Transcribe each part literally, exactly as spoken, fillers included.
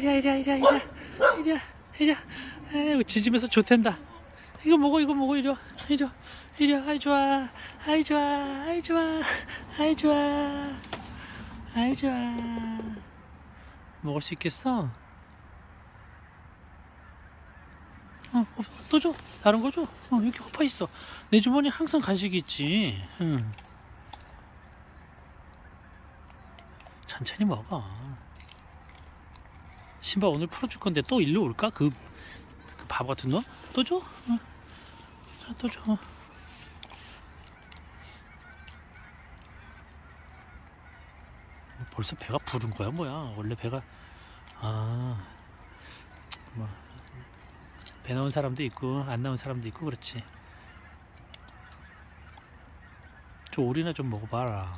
이리야 이리야 이리야 이리야 이리야 이리야. 에이, 지지면서 좋댄다. 이거 먹어 이거 먹어. 이리와 이리와 이리와. 아이 좋아 아이 좋아 아이 좋아 아이 좋아 아이 좋아. 먹을 수 있겠어? 어, 어, 또 줘. 다른 거 줘. 어, 여기 호파 있어. 내 주머니에 항상 간식이 있지. 응. 천천히 먹어. 신발 오늘 풀어줄 건데 또 일로 올까? 그, 그 바보 같은 놈? 또 줘? 응. 자, 또 줘. 벌써 배가 부른 거야 뭐야? 원래 배가 아 뭐 배 나온 사람도 있고 안 나온 사람도 있고 그렇지. 저 오리나 좀 먹어봐라.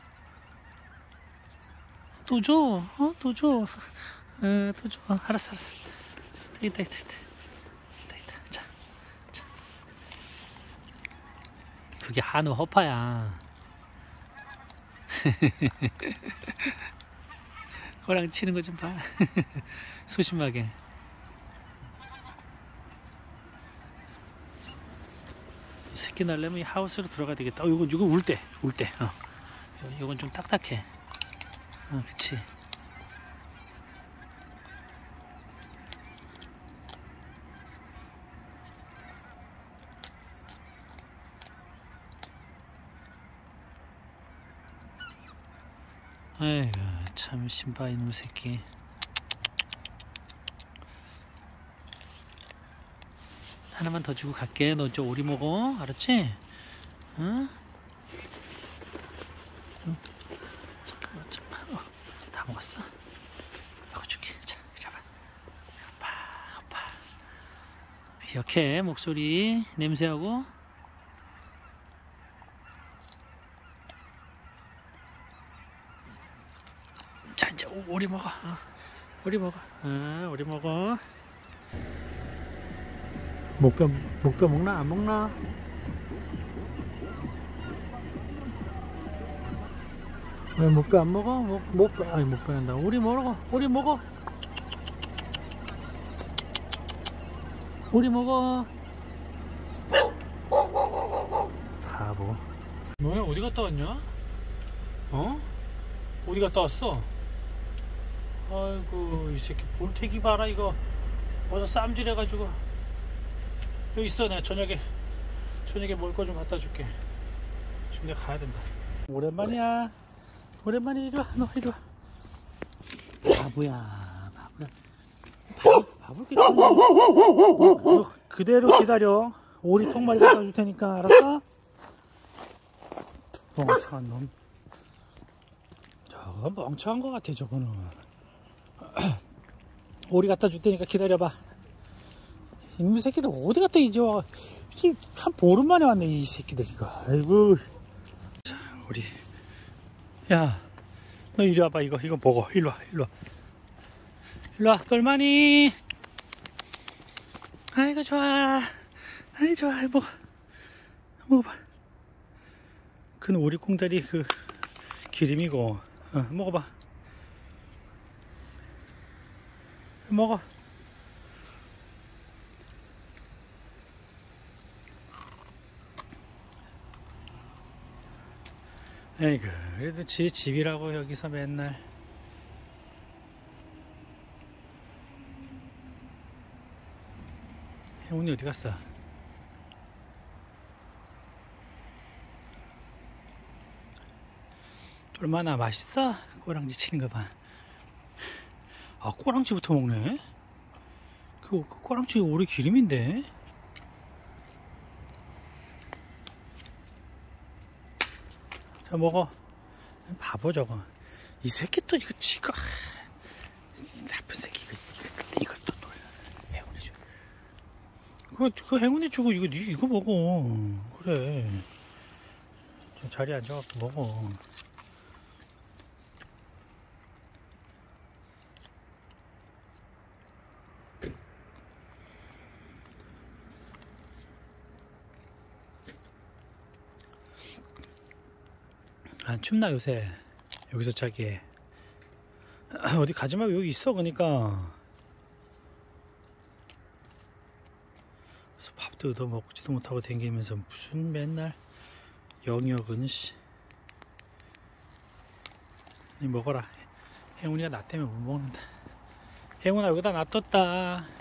또 줘. 어? 또 줘. 어, 또 줘. 어, 알았어 알았어. 있다 있다 있다 있다 있다. 자, 자. 그게 한우 허파야. 호랑 치는 거 좀 봐. 소심하게. 새끼 날려면 이 하우스로 들어가야 되겠다. 어, 이거 이거 울 때, 울 때. 어, 이건 좀 딱딱해. 어, 그치. 아이고 참 신바 이놈 새끼. 하나만 더 주고 갈게. 너 저 오리 먹어. 알았지? 응? 응? 잠깐만 잠깐만. 어, 다 먹었어? 이거 줄게. 자 이리 와봐. 오빠 오빠. 기억해 목소리 냄새하고. 자 이제 오리 먹어. 어. 오리 먹어. 어, 오리 먹어. 목뼈 목뼈 먹나 안 먹나? 왜 목뼈 안 먹어? 목 목뼈 아니 목뼈 한다. 오리 먹어. 오리 먹어. 오리 먹어. 바보. 너네 어디 갔다 왔냐? 어? 어디 갔다 왔어? 아이고 이 새끼 볼태기 봐라 이거. 어서 쌈질 해가지고. 여기 있어. 내가 저녁에 저녁에 먹을 거 좀 갖다 줄게. 지금 내가 가야 된다. 오랜만이야. 오랜만에. 이리 와. 너 이리 와. 바보야 바보야. 바보, 바보게 너 그대로 기다려. 오리 통마리 갖다 줄 테니까. 알았어? 멍청한 놈. 저거 멍청한 거 같아 저거는. 오리 갖다 줄 테니까 기다려봐. 이놈 새끼들 어디 갔다 이제 와. 한 보름 만에 왔네 이 새끼들 이거. 아이고. 자 우리 야 너 이리 와봐. 이거 이거 먹어. 일로 와 일로 와 일로 와. 똘마니. 아이고 좋아. 아이 좋아. 먹어 먹어봐. 그는 오리 콩다리 그 기름이고. 어, 먹어봐. 먹어. 에이그 그래도 지 집이라고 여기서 맨날. 행운이 어디 갔어? 얼마나 맛있어? 꼬랑지 치는 거 봐. 아 꼬랑지부터 먹네. 그, 그 꼬랑지 오리 기름인데. 자 먹어. 바보 저거. 이 새끼 또 이거 지가 나쁜 새끼. 이거 이거 또 또 행운이 줘. 그거 그 행운이 주고 이거 니 이거 먹어. 그래. 저 자리에 앉아갖고 먹어. 안 춥나 요새? 여기서 자기 어디 가지 말고 여기 있어. 그러니까 그래서 밥도 얻어 먹지도 못하고 댕기면서 무슨 맨날 영역은 씨. 니 먹어라. 행운이가 나 때문에 못 먹는다. 행운아 여기다 놔뒀다.